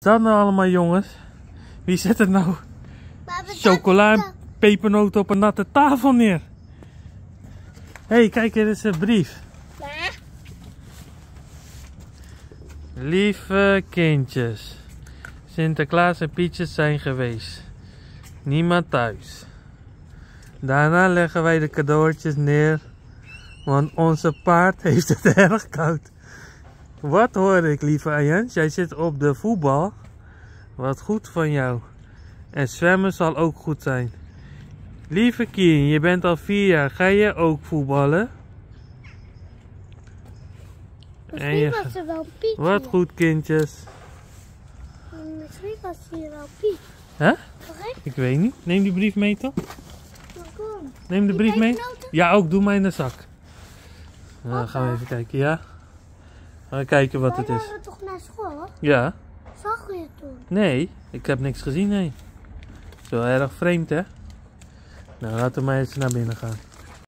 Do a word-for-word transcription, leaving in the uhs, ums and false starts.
dat nou allemaal, jongens? Wie zet het nou chocola en pepernoten op een natte tafel neer? Hé, hey, kijk, hier is een brief. Ja. Lieve kindjes, Sinterklaas en Pietjes zijn geweest. Niemand thuis. Daarna leggen wij de cadeautjes neer, want onze paard heeft het erg koud. Wat hoor ik, lieve Ayens? Jij zit op de voetbal. Wat goed van jou. En zwemmen zal ook goed zijn. Lieve Kien, je bent al vier jaar. Ga je ook voetballen? Misschien je... was er wel Piet. Wat hier. Goed, kindjes. Misschien was hier wel Piet. Hè? Huh? Ik weet niet. Neem die brief mee toch? Kom. Neem de brief mee. Ja, ook. Doe maar in de zak. Nou, dan gaan we even kijken. Ja? Gaan we kijken wat het is. Wij waren toch naar school? Ja. Zag je het toen? Nee, ik heb niks gezien. Nee. Zo erg vreemd, hè? Nou, laten we maar eens naar binnen gaan.